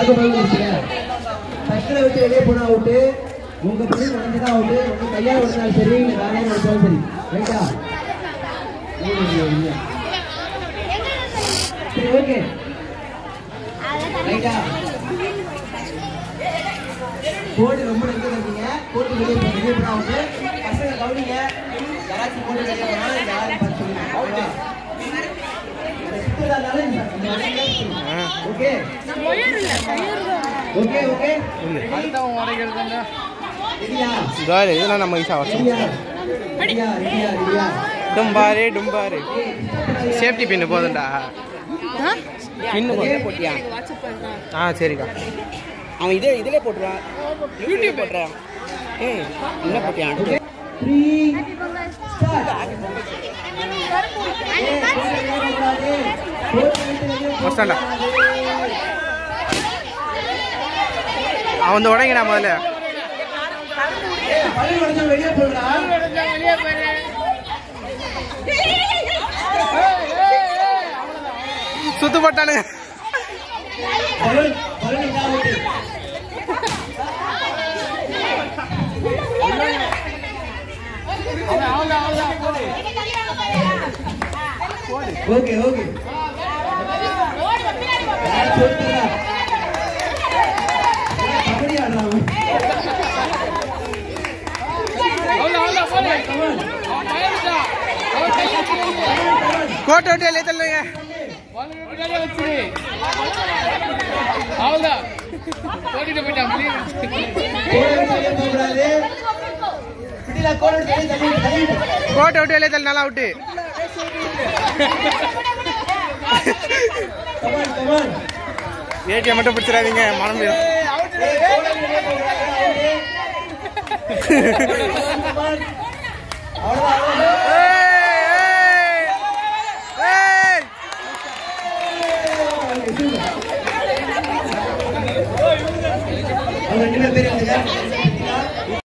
சக்கரை விட்டு வெளியே போனா அவுட்டு. உங்க பள்ளி உடஞ்சுதான் அவுட்டு. உங்க கையால் உடஞ்சாலும் சரி, வேற யாரும் உடச்சாலும் சரி. ரைட்டா? சரி, ஓகே. ரைட்டா? கோடு ரொம்ப நெருங்க இருக்கீங்க. கோட்டு வெளியே போனா அவுட்டு. பசங்க கவனிங்க. யாராச்சும் கோட்டு வெளியே போனா யாரும் பார்த்து சொல்லுங்க. ஓகே ஓகே ஓகே இதெல்லாம் நம்ம டும்பாரு டும்பாரு சேஃப்டி பின்னு போதும்டா. பின்னு போட்டியா? சரிக்கா. அவன் இதிலே போட்டுருவான், யூடியூப் போட்டுறான். என்ன போட்டியான்? அவன் உடங்கிடா முதல்ல. சுத்து போட்டானுங்க. ஓகே ஓகே கோட்டை விட்டு வெளியே தள்ளுங்க. கோட்டை விட்டு வெளியே தள்ளு. நல்லா விட்டு ஏடிஎம் மட்டும் பிடிச்சிடாதீங்க. மனம் அவங்க 2 பேர்